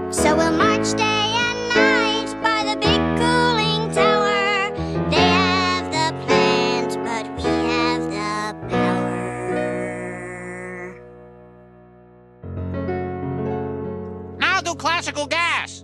So we'll march day and night by the big cooling tower. They have the plant, but we have the power. Now do classical gas.